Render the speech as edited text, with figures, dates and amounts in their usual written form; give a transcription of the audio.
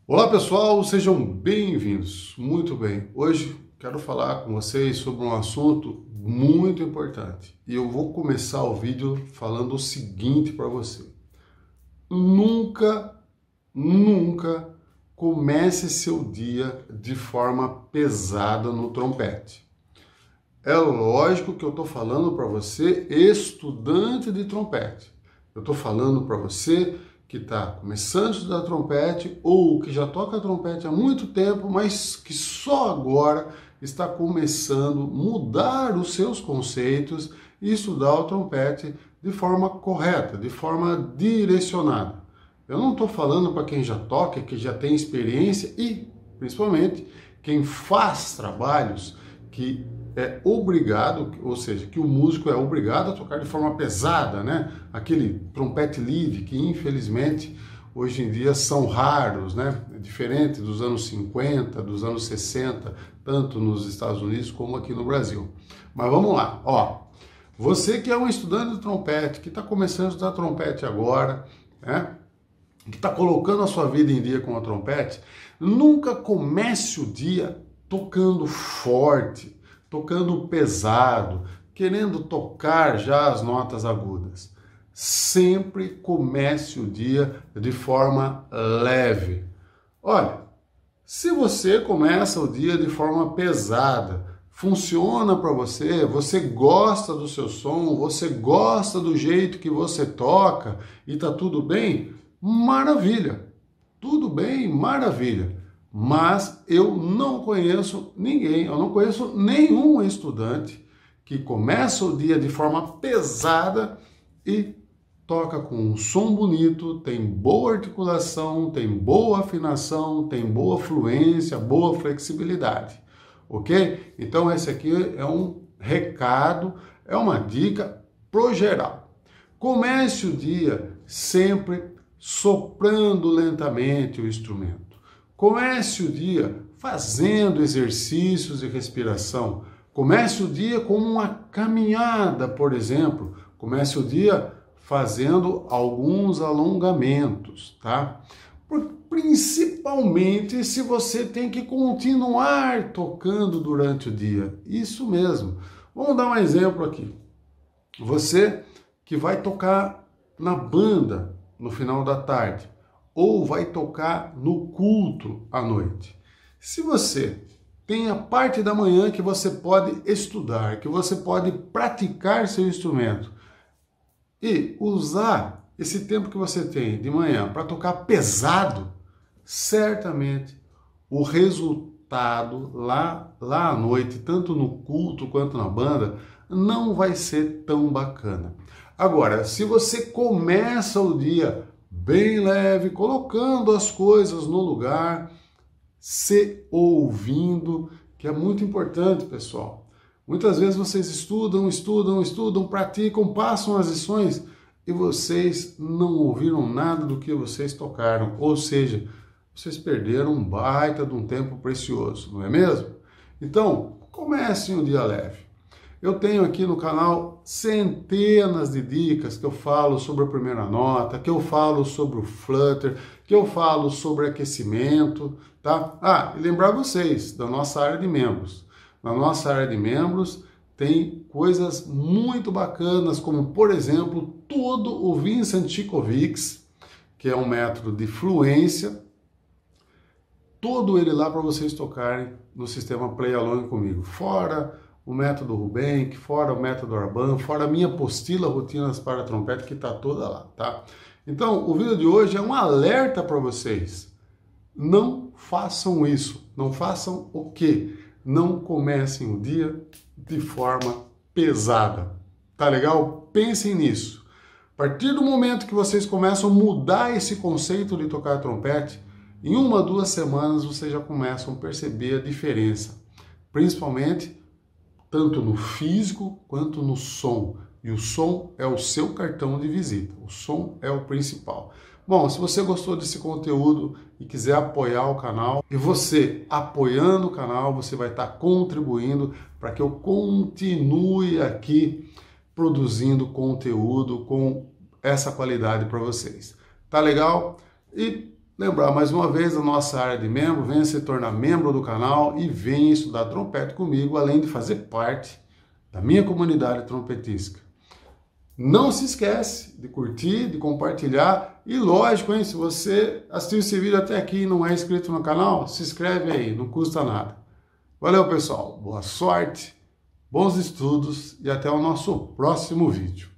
Olá pessoal, sejam bem-vindos. Muito bem, hoje quero falar com vocês sobre um assunto muito importante e eu vou começar o vídeo falando o seguinte para você: nunca comece seu dia de forma pesada no trompete. É lógico que eu estou falando para você, estudante de trompete. Eu estou falando para você que está começando a estudar trompete ou que já toca trompete há muito tempo, mas que só agora está começando a mudar os seus conceitos e estudar o trompete de forma correta, de forma direcionada. Eu não estou falando para quem já toca, que já tem experiência e, principalmente, quem faz trabalhos que é obrigado, ou seja, que o músico é obrigado a tocar de forma pesada, né? Aquele trompete lead que infelizmente hoje em dia são raros, né? Diferente dos anos 50, dos anos 60, tanto nos Estados Unidos como aqui no Brasil. Mas vamos lá, ó. Você que é um estudante de trompete, que está começando a estudar trompete agora, né? Que está colocando a sua vida em dia com a trompete, nunca comece o dia tocando forte, tocando pesado, querendo tocar já as notas agudas. Sempre comece o dia de forma leve. Olha, se você começa o dia de forma pesada, funciona para você, você gosta do seu som, você gosta do jeito que você toca e tá tudo bem, maravilha. Tudo bem, maravilha. Mas eu não conheço ninguém, eu não conheço nenhum estudante que começa o dia de forma pesada e toca com um som bonito, tem boa articulação, tem boa afinação, tem boa fluência, boa flexibilidade, ok? Então esse aqui é um recado, é uma dica pro geral. Comece o dia sempre soprando lentamente o instrumento. Comece o dia fazendo exercícios de respiração. Comece o dia com uma caminhada, por exemplo. Comece o dia fazendo alguns alongamentos, tá? Principalmente se você tem que continuar tocando durante o dia. Isso mesmo. Vamos dar um exemplo aqui. Você que vai tocar na banda no final da tarde, ou vai tocar no culto à noite. Se você tem a parte da manhã que você pode estudar, que você pode praticar seu instrumento e usar esse tempo que você tem de manhã para tocar pesado, certamente o resultado lá à noite, tanto no culto quanto na banda, não vai ser tão bacana. Agora, se você começa o dia bem leve, colocando as coisas no lugar, se ouvindo, que é muito importante, pessoal. Muitas vezes vocês estudam, praticam, passam as lições e vocês não ouviram nada do que vocês tocaram, ou seja, vocês perderam um baita de um tempo precioso, não é mesmo? Então, comecem um dia leve. Eu tenho aqui no canal centenas de dicas que eu falo sobre a primeira nota, que eu falo sobre o flutter, que eu falo sobre aquecimento, tá? Ah, e lembrar vocês da nossa área de membros. Na nossa área de membros tem coisas muito bacanas, como por exemplo, todo o Vincent Cicovix, que é um método de fluência, todo ele lá para vocês tocarem no sistema Play Along comigo. Fora o método Rubenck, fora o método Arban, fora a minha apostila Rotinas para Trompete, que está toda lá, tá? Então, o vídeo de hoje é um alerta para vocês. Não façam isso. Não façam o quê? Não comecem o dia de forma pesada. Tá legal? Pensem nisso. A partir do momento que vocês começam a mudar esse conceito de tocar trompete, em 1 ou 2 semanas vocês já começam a perceber a diferença. Principalmente tanto no físico quanto no som. E o som é o seu cartão de visita. O som é o principal. Bom, se você gostou desse conteúdo e quiser apoiar o canal, e você apoiando o canal, você vai estar contribuindo para que eu continue aqui produzindo conteúdo com essa qualidade para vocês. Tá legal? E lembrar mais uma vez a nossa área de membro, venha se tornar membro do canal e venha estudar trompete comigo, além de fazer parte da minha comunidade trompetística. Não se esquece de curtir, de compartilhar e lógico, hein, se você assistiu esse vídeo até aqui e não é inscrito no canal, se inscreve aí, não custa nada. Valeu, pessoal, boa sorte, bons estudos e até o nosso próximo vídeo.